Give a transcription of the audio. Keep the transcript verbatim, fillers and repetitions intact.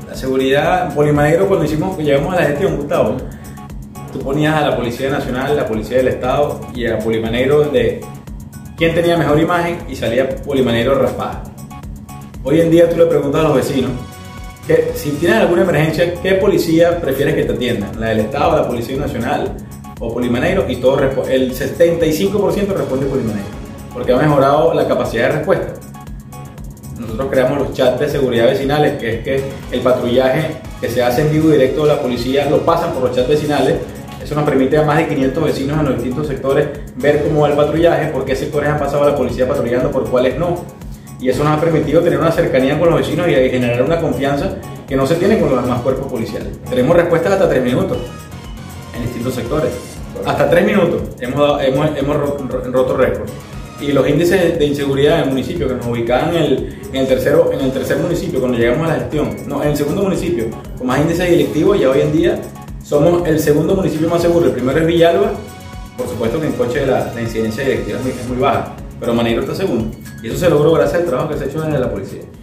La seguridad, Polimanegro, cuando hicimos, llegamos a la gestión, Gustavo, tú ponías a la Policía Nacional, la Policía del Estado y a Polimanegro de quién tenía mejor imagen y salía Polimanegro raspada. Hoy en día tú le preguntas a los vecinos que si tienes alguna emergencia, ¿qué policía prefieres que te atiendan? ¿La del Estado, la Policía Nacional o Polimanegro? Y todo, el setenta y cinco por ciento responde Polimanegro, porque ha mejorado la capacidad de respuesta. Nosotros creamos los chats de seguridad vecinales, que es que el patrullaje que se hace en vivo y directo de la policía lo pasan por los chats vecinales. Eso nos permite a más de quinientos vecinos en los distintos sectores ver cómo va el patrullaje, por qué sectores han pasado a la policía patrullando, por cuáles no. Y eso nos ha permitido tener una cercanía con los vecinos y generar una confianza que no se tiene con los demás cuerpos policiales. Tenemos respuestas hasta tres minutos en distintos sectores. Hasta tres minutos hemos, dado, hemos, hemos roto récords. Y los índices de inseguridad en el municipio, que nos ubicaban en el, en, el tercero, en el tercer municipio cuando llegamos a la gestión, no, en el segundo municipio con más índices delictivos, y hoy en día somos el segundo municipio más seguro. El primero es Villalba, por supuesto que en Coche la, la incidencia delictiva es muy, es muy baja, pero Manegro está segundo. Y eso se logró gracias al trabajo que se ha hecho desde la policía.